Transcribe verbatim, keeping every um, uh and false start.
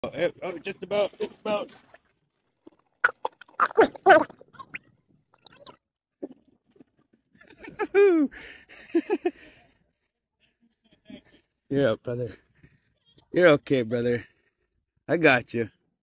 Oh, oh, just about, just about. You're up, brother. You're okay, brother. I got you.